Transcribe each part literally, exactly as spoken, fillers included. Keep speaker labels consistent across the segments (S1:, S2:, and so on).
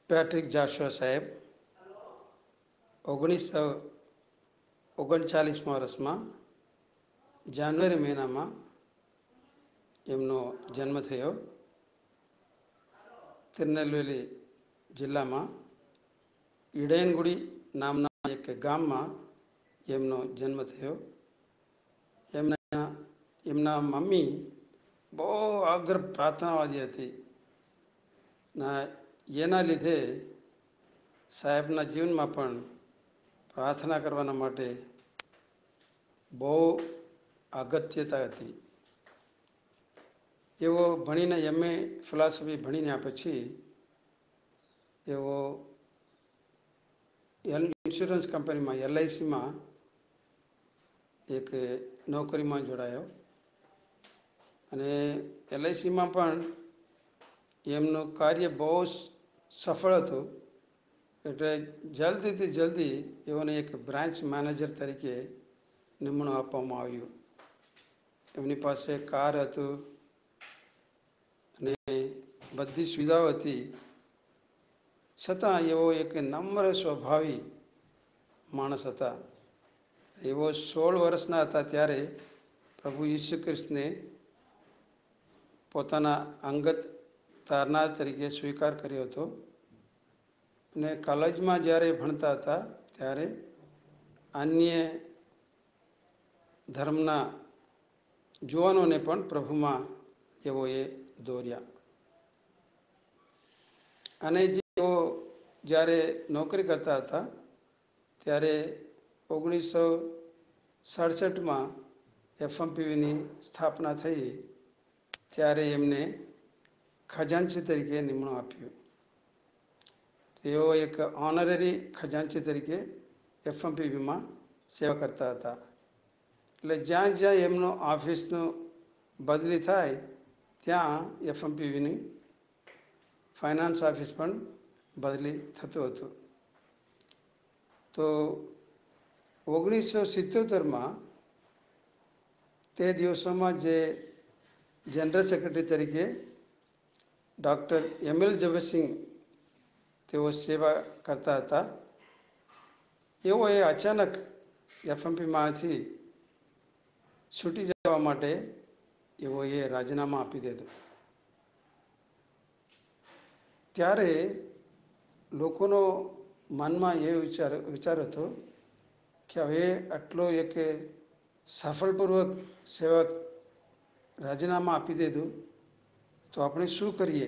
S1: Patrick જાશવા સાહેબ ઓગણીસો ઓગણચાલીસમાં વર્ષમાં જાન્યુઆરી મહિનામાં એમનો જન્મ થયો. તિરુનેલવેલી જિલ્લામાં ઈડયનગુડી નામના એક ગામમાં એમનો જન્મ થયો. એમના એમના મમ્મી બહુ અગ્ર પ્રાર્થનાવાદી હતી. ના એના લીધે સાહેબના જીવનમાં પણ પ્રાર્થના કરવાના માટે બહુ અગત્યતા હતી. એવો ભણીને એમ એ ફિલોસોફી ભણીને પછી એવો એલ ઇન્સ્યોરન્સ કંપનીમાં એલઆઈસીમાં એક નોકરીમાં જોડાયો અને એલઆઈસીમાં પણ એમનું કાર્ય બહુ સફળ હતું. એટલે જલ્દીથી જલ્દી એઓને એક બ્રાન્ચ મેનેજર તરીકે નિમણૂક આપવામાં આવ્યું. એમની પાસે કાર હતું અને બધી સુવિધાઓ હતી. છતાં એવો એક નમ્ર સ્વભાવી માણસ હતા. એવો સોળ વર્ષના હતા ત્યારે પ્રભુ ઈસુ ખ્રિસ્તને પોતાના અંગત તારનાર તરીકે સ્વીકાર કર્યો હતો. અને કોલેજમાં જ્યારે ભણતા હતા ત્યારે અન્ય ધર્મના જુવાનોને પણ પ્રભુમાં એઓએ દોર્યા. અને જેઓ જ્યારે નોકરી કરતા હતા ત્યારે ઓગણીસો સડસઠમાં એફએમપીવીની સ્થાપના થઈ. ત્યારે એમને ખજાનચી તરીકે નિમણૂક આપ્યું. તેઓ એક ઓનરરી ખજાનચી તરીકે એફએમપીવીમાં સેવા કરતા હતા. એટલે જ્યાં જ્યાં એમનો ઓફિસનું બદલી થાય ત્યાં એફએમપીવીની ફાઇનાન્સ ઓફિસ પણ બદલી થતું હતું. તો ઓગણીસો સિત્તોતેરમાં તે દિવસોમાં જે જનરલ સેક્રેટરી તરીકે ડૉક્ટર એમ એલ ઝવેરસિંહ તેઓ સેવા કરતા હતા. એઓએ અચાનક એફએમપીમાંથી છૂટી જવા માટે એઓએ રાજીનામું આપી દીધું. ત્યારે લોકોનો મનમાં એ વિચાર વિચાર હતો કે હવે આટલો એક સફળપૂર્વક સેવક રાજીનામું આપી દીધું તો આપણે શું કરીએ.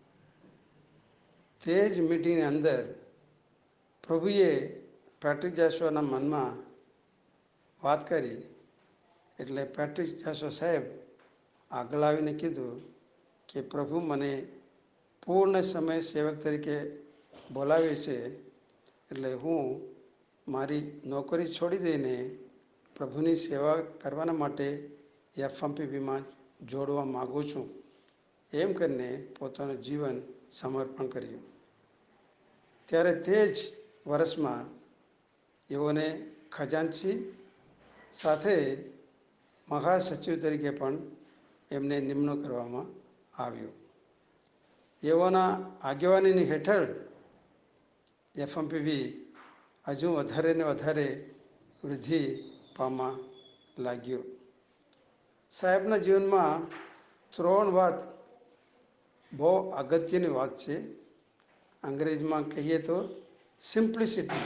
S1: તે જ મીટિંગની અંદર પ્રભુએ પેટ્રિક જાશવાના મનમાં વાત કરી. એટલે પેટ્રિક જાશવા સાહેબ આગળ આવીને કીધું કે પ્રભુ મને પૂર્ણ સમય સેવક તરીકે બોલાવે છે. એટલે હું મારી નોકરી છોડી દઈને પ્રભુની સેવા કરવાના માટે એફએમપીવીમાં જોડવા માગું છું. એમ કરીને પોતાનું જીવન સમર્પણ કર્યું. ત્યારે તે જ વર્ષમાં એઓને ખજાનચી સાથે મહાસચિવ તરીકે પણ એમને નિમણૂક કરવામાં આવ્યું. એઓના આગેવાનીની હેઠળ એફએમપીવી હજુ વધારે ને વધારે વૃદ્ધિ પામવા લાગ્યું. સાહેબના જીવનમાં ત્રણ વાત બહુ અગત્યની વાત છે. અંગ્રેજીમાં કહીએ તો સિમ્પ્લિસિટી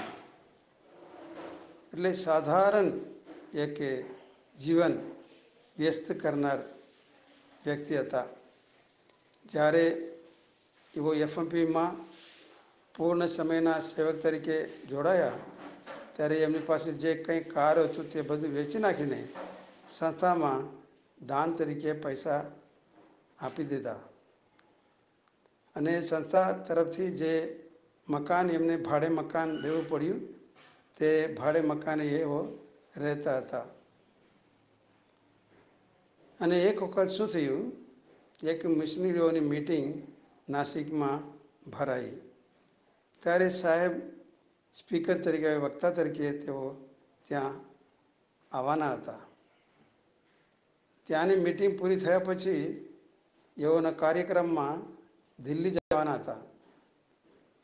S1: એટલે સાધારણ એક જીવન વ્યસ્ત કરનાર વ્યક્તિ હતા. જ્યારે એઓ એફએમપીમાં પૂર્ણ સમયના સેવક તરીકે જોડાયા ત્યારે એમની પાસે જે કંઈ કાર હતું તે બધું વેચી નાખીને સંસ્થામાં દાન તરીકે પૈસા આપી દીધા. અને સંસ્થા તરફથી જે મકાન એમને ભાડે મકાન લેવું પડ્યું તે ભાડે મકાને એઓ રહેતા હતા. અને એક વખત શું થયું, એક મિશનરીઓની મીટિંગ નાસિકમાં ભરાઈ. ત્યારે સાહેબ સ્પીકર તરીકે વક્તા તરીકે તેઓ ત્યાં આવવાના હતા. ત્યાંની મીટિંગ પૂરી થયા પછી એઓના કાર્યક્રમમાં દિલ્હી જવાના હતા.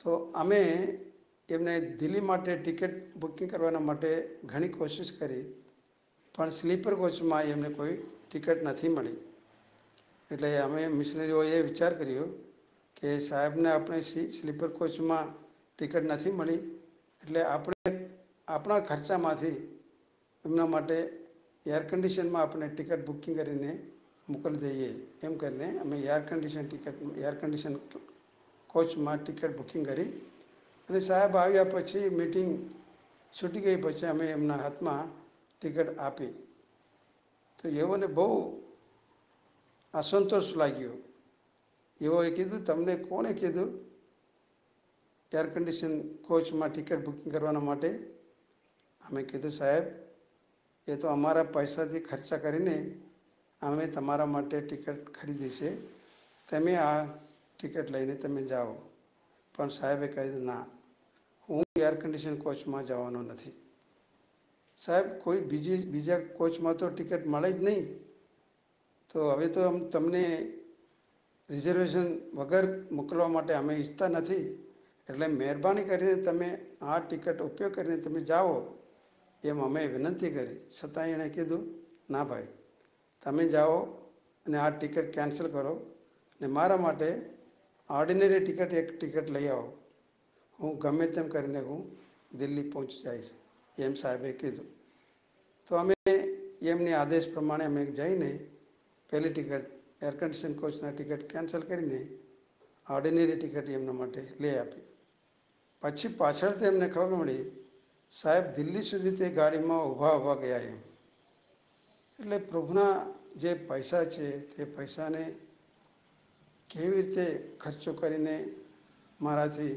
S1: તો અમે એમને દિલ્હી માટે ટિકિટ બુકિંગ કરવાના માટે ઘણી કોશિશ કરી, પણ સ્લીપર કોચમાં એમને કોઈ ટિકિટ નથી મળી. એટલે અમે મિશનરીઓએ વિચાર કર્યો કે સાહેબને આપણે સ્લીપર કોચમાં ટિકિટ નથી મળી, એટલે આપણે આપણા ખર્ચામાંથી એમના માટે એર કન્ડિશનમાં આપણે ટિકિટ બુકિંગ કરીને મોકલી દઈએ. એમ કરીને અમે air condition ticket air condition કોચમાં ટિકિટ બુકિંગ કરી. અને સાહેબ આવ્યા પછી મિટિંગ છૂટી ગઈ પછી અમે એમના હાથમાં ટિકિટ આપી. તો એઓને બહુ અસંતોષ લાગ્યો. એઓએ કીધું, તમને કોણે કીધું એર કન્ડિશન કોચમાં ટિકિટ બુકિંગ કરવાના માટે? અમે કીધું, સાહેબ એ તો અમારા પૈસાથી ખર્ચા કરીને અમે તમારા માટે ટિકિટ ખરીદી છે, તમે આ ટિકિટ લઈને તમે જાઓ. પણ સાહેબે કહ્યું, ના, હું એર કન્ડિશન કોચમાં જવાનો નથી. સાહેબ કોઈ બીજી બીજા કોચમાં તો ટિકિટ મળે જ નહીં, તો હવે તો તમને રિઝર્વેશન વગર મોકલવા માટે અમે ઈચ્છતા નથી, એટલે મહેરબાની કરીને તમે આ ટિકિટ ઉપયોગ કરીને તમે જાઓ, એમ અમે વિનંતી કરી. છતાં એણે કીધું, ના ભાઈ, તમે જાઓ અને આ ટિકિટ કેન્સલ કરો અને મારા માટે ઓર્ડિનરી ટિકિટ એક ટિકિટ લઈ આવો, હું ગમે તેમ કરીને હું દિલ્હી પહોંચી જઈશ, એમ સાહેબે કીધું. તો અમે એમની આદેશ પ્રમાણે અમે જઈને પહેલી ટિકિટ એર કન્ડિશન કોચના ટિકિટ કેન્સલ કરીને ઓર્ડિનરી ટિકિટ એમના માટે લઈ આપી. પછી પાછળથી એમને ખબર મળી, સાહેબ દિલ્હી સુધી તે ગાડીમાં ઊભા ઊભા ગયા એમ. એટલે પ્રભુના જે પૈસા છે તે પૈસાને કેવી રીતે ખર્ચો કરીને મારાથી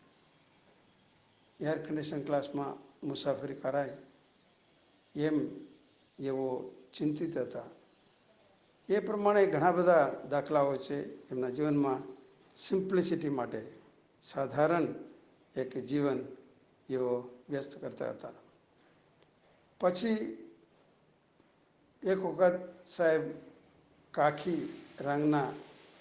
S1: એર કન્ડિશન ક્લાસમાં મુસાફરી કરાય, એમ એવો ચિંતિત હતા. એ પ્રમાણે ઘણા બધા દાખલાઓ છે એમના જીવનમાં. સિમ્પ્લિસિટી માટે સાધારણ એક જીવન એવો વ્યસ્ત કરતા હતા. પછી એક વખત સાહેબ કાખી રંગના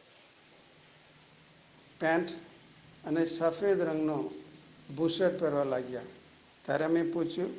S1: પેન્ટ અને સફેદ રંગનો બુશર્ટ પહેરવા લાગ્યા. ત્યારે મેં પૂછ્યું,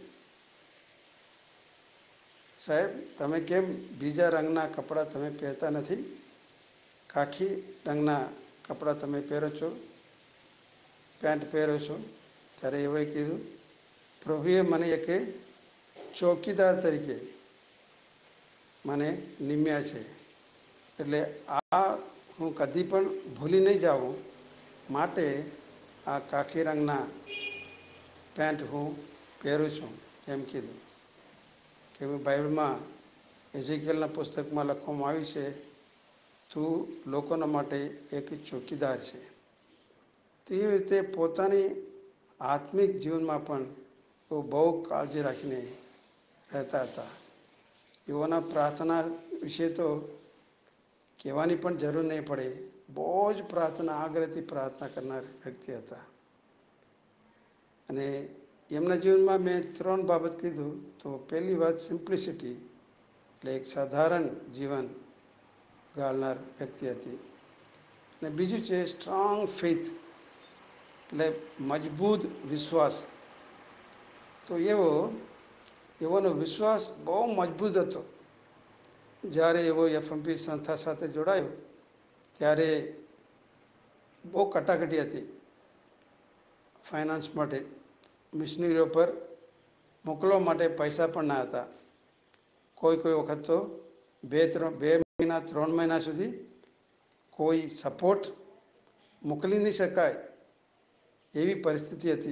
S1: સાહેબ તમે કેમ બીજા રંગના કપડાં તમે પહેરતા નથી? કાખી રંગના કપડાં તમે પહેરો છો, પેન્ટ પહેરો છો? ત્યારે એઓએ કીધું, પ્રભુએ મને એક ચોકીદાર તરીકે મને નિમ્યા છે, એટલે આ હું કદી પણ ભૂલી નહીં જાઉં, માટે આ કાખી રંગના પેન્ટ હું પહેરું છું, એમ કીધું. કે બાઇબલમાં એઝેકિયલના પુસ્તકમાં લખવામાં આવ્યું છે, તું લોકોના માટે એક ચોકીદાર છે. તે રીતે પોતાની આત્મિક જીવનમાં પણ તેઓ બહુ કાળજી રાખીને રહેતા હતા. એઓના પ્રાર્થના વિશે તો કહેવાની પણ જરૂર નહીં પડે. બહુ જ પ્રાર્થના, આગ્રહથી પ્રાર્થના કરનાર વ્યક્તિ હતા. અને એમના જીવનમાં મેં ત્રણ બાબત કીધું. તો પહેલી વાત સિમ્પ્લિસિટી, એટલે એક સાધારણ જીવન ગાળનાર વ્યક્તિ હતી. અને બીજું છે સ્ટ્રોંગ ફેથ, એટલે મજબૂત વિશ્વાસ. તો એવો એઓનો વિશ્વાસ બહુ મજબૂત હતો. જ્યારે એવો એફએમપી સંસ્થા સાથે જોડાયો ત્યારે બહુ કટાકટી હતી ફાઇનાન્સ માટે. મિશનરીઓ પર મોકલવા માટે પૈસા પણ ના હતા. કોઈ કોઈ વખત તો બે ત્રણ બે મહિના ત્રણ મહિના સુધી કોઈ સપોર્ટ મોકલી નહીં શકાય એવી પરિસ્થિતિ હતી.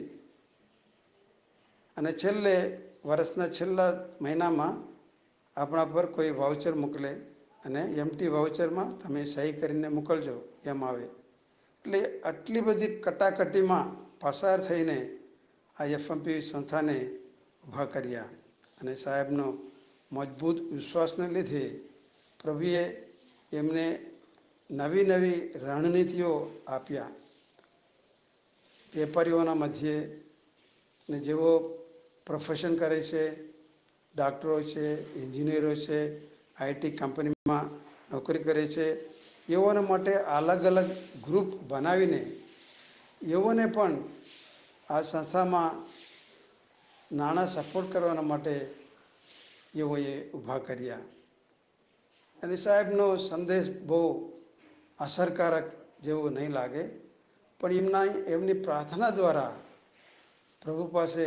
S1: અને છેલ્લે વર્ષના છેલ્લા મહિનામાં આપણા પર કોઈ વાઉચર મોકલે અને એમટી વાઉચરમાં તમે સહી કરીને મોકલજો એમ આવે. એટલે આટલી બધી કટાકટીમાં પસાર થઈને આ એફએમપી સંસ્થાને ઊભા કર્યા. અને સાહેબનો મજબૂત વિશ્વાસને લીધે પ્રભુએ એમને નવી નવી રણનીતિઓ આપ્યા. વેપારીઓના મધ્યે ને જેઓ પ્રોફેશન કરે છે, ડાક્ટરો છે, એન્જિનિયરો છે, આઈટી કંપનીમાં નોકરી કરે છે, એઓના માટે અલગ અલગ ગ્રુપ બનાવીને એઓને પણ આ સંસ્થામાં નાણાં સપોર્ટ કરવાના માટે એઓએ ઊભા કર્યા. અને સાહેબનો સંદેશ બહુ અસરકારક જેવો નહીં લાગે, પણ એમના એમની પ્રાર્થના દ્વારા પ્રભુ પાસે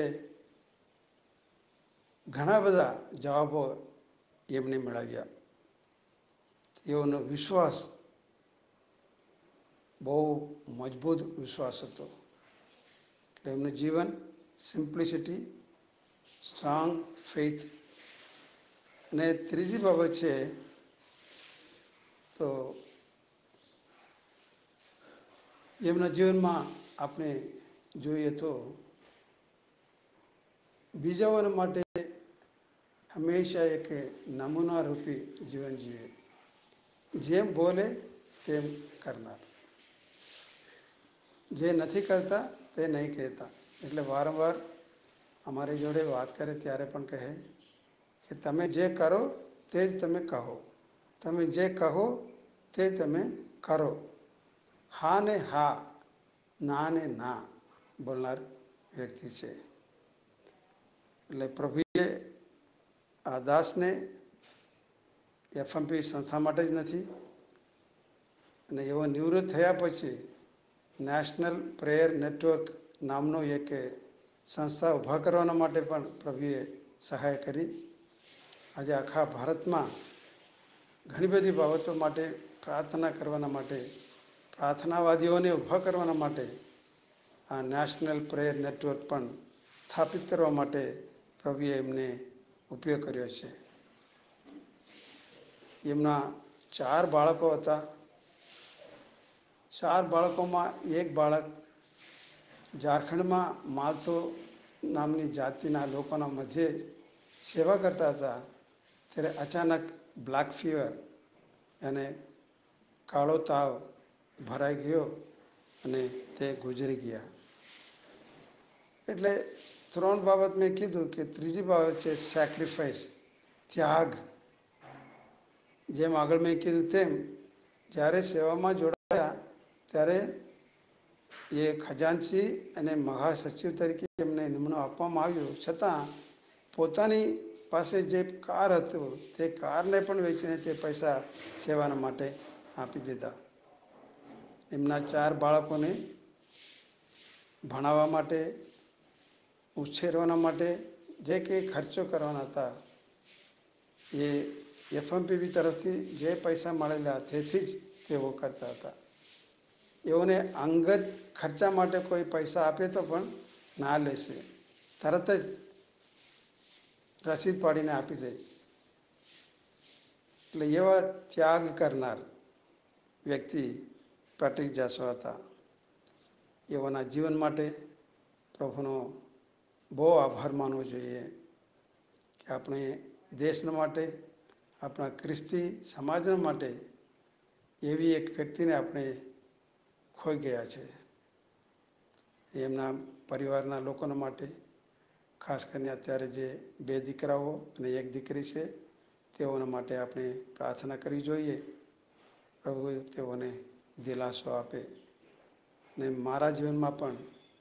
S1: ઘણા બધા જવાબો એમને મેળવ્યા. એઓનો વિશ્વાસ બહુ મજબૂત વિશ્વાસ હતો. એટલે એમનું જીવન સિમ્પ્લિસિટી, સ્ટ્રોંગ ફેથ. અને ત્રીજી બાબત છે તો એમના જીવનમાં આપણે જોઈએ તો બીજાઓના માટે હંમેશા એક નમૂના રૂપી જીવન જીવે. જેમ બોલે તેમ કરનાર, જે નથી કરતા તે નહીં કહેતા. એટલે વારંવાર અમારી જોડે વાત કરે ત્યારે પણ કહે કે તમે જે કરો તે જ તમે કહો, તમે જે કહો તે તમે કરો. હા ને હા, ના ને ના બોલનાર વ્યક્તિ છે. એટલે પ્રભુએ આ દાસને એફએમપી સંસ્થા માટે જ નથી, અને એવો નિવૃત્ત થયા પછી નેશનલ પ્રેયર નેટવર્ક નામનો એક સંસ્થા ઊભા કરવાના માટે પણ પ્રભુએ સહાય કરી. આજે આખા ભારતમાં ઘણી બધી બાબતો માટે પ્રાર્થના કરવાના માટે, પ્રાર્થનાવાદીઓને ઊભા કરવાના માટે આ નેશનલ પ્રેયર નેટવર્ક પણ સ્થાપિત કરવા માટે પ્રભુએ એમને ઉપયોગ કર્યો છે. એમના ચાર બાળકો હતા. ચાર બાળકોમાં એક બાળક ઝારખંડમાં માલતો નામની જાતિના લોકોના મધ્યે સેવા કરતા હતા. ત્યારે અચાનક બ્લેક ફીવર અને કાળો તાવ ભરાઈ ગયો અને તે ગુજરી ગયા. એટલે ત્રણ બાબત મેં કીધું કે ત્રીજી બાબત છે સેક્રિફાઈસ, ત્યાગ. જેમ આગળ મેં કીધું તેમ જ્યારે સેવામાં જોડાયા ત્યારે એ ખજાનચી અને મહાસચિવ તરીકે એમને નિમણૂક આપવામાં આવ્યું, છતાં પોતાની પાસે જે કાર હતું તે કારને પણ વેચીને તે પૈસા સેવાના માટે આપી દીધા. એમના ચાર બાળકોને ભણાવવા માટે, ઉછેરવાના માટે જે કંઈ ખર્ચો કરવાના હતા એ એફએમપીબી તરફથી જે પૈસા મળેલા તેથી જ તેઓ કરતા હતા. એઓને અંગત ખર્ચા માટે કોઈ પૈસા આપે તો પણ ના લેશે, તરત જ રસીદ પાડીને આપી દે. એટલે એવા ત્યાગ કરનાર વ્યક્તિ પેટ્રિક જાસવા હતા. એઓના જીવન માટે પ્રભુનો બહુ આભાર માનવો જોઈએ કે આપણે દેશના માટે, આપણા ખ્રિસ્તી સમાજના માટે એવી એક વ્યક્તિને આપણે ખોઈ ગયા છે. એમના પરિવારના લોકોના માટે, ખાસ કરીને અત્યારે જે બે દીકરાઓ અને એક દીકરી છે તેઓના માટે આપણે પ્રાર્થના કરવી જોઈએ. પ્રભુ તેઓને દિલાસો આપે. ને મારા જીવનમાં પણ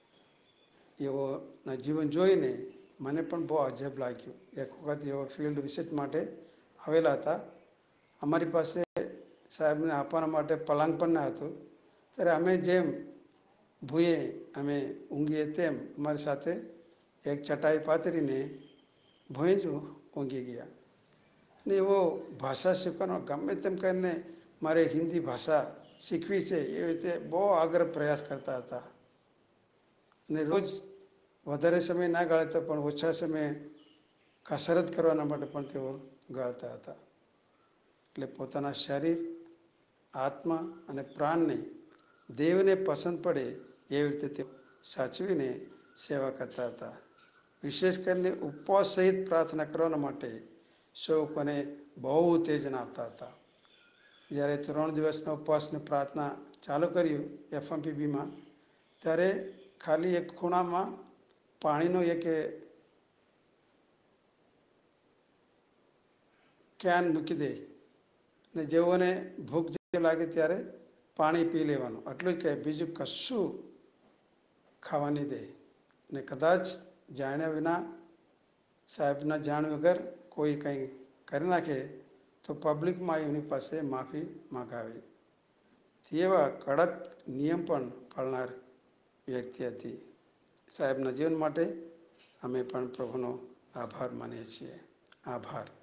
S1: એઓના જીવન જોઈને મને પણ બહુ અજબ લાગ્યું. એક વખત એઓ ફિલ્ડ વિઝિટ માટે આવેલા હતા. અમારી પાસે સાહેબને આપવાના માટે પલંગ પણ ન હતું. ત્યારે અમે જેમ ભૂએ અમે ઊંઘીએ તેમ અમારી સાથે એક ચટાઈ પાથરીને ભોંય જ ઊંઘી ગયા. ને એવો ભાષા શીખવાનો ગમે તેમ કરીને મારે હિન્દી ભાષા શીખવી છે એ રીતે બહુ આગ્રહ પ્રયાસ કરતા હતા. અને રોજ વધારે સમય ના ગાળતા પણ ઓછા સમયે કસરત કરવાના માટે પણ તેઓ ગાળતા હતા. એટલે પોતાના શરીર, આત્મા અને પ્રાણને દેવને પસંદ પડે એવી રીતે તેઓ સાચવીને સેવા કરતા હતા. વિશેષ કરીને ઉપવાસ સહિત પ્રાર્થના કરવાના માટે સેવકોને બહુ ઉત્તેજના આપતા હતા. જ્યારે ત્રણ દિવસના ઉપવાસની પ્રાર્થના ચાલુ કર્યું એફએમપીબીમાં, ત્યારે ખાલી એક ખૂણામાં પાણીનો એક કેન મૂકી દે ને જેઓને ભૂખ લાગે ત્યારે પાણી પી લેવાનું, આટલું જ કહે, બીજું કશું ખાવાની દે અને કદાચ જાણ્યા વિના સાહેબના જાણ વગર કોઈ કંઈ કરી નાખે તો પબ્લિકમાં એમની પાસે માફી માગાવે તેવા કડક નિયમ પણ પાળનાર વ્યક્તિ હતી. સાહેબના જીવન માટે અમે પણ પ્રભુનો આભાર માનીએ છીએ. આભાર.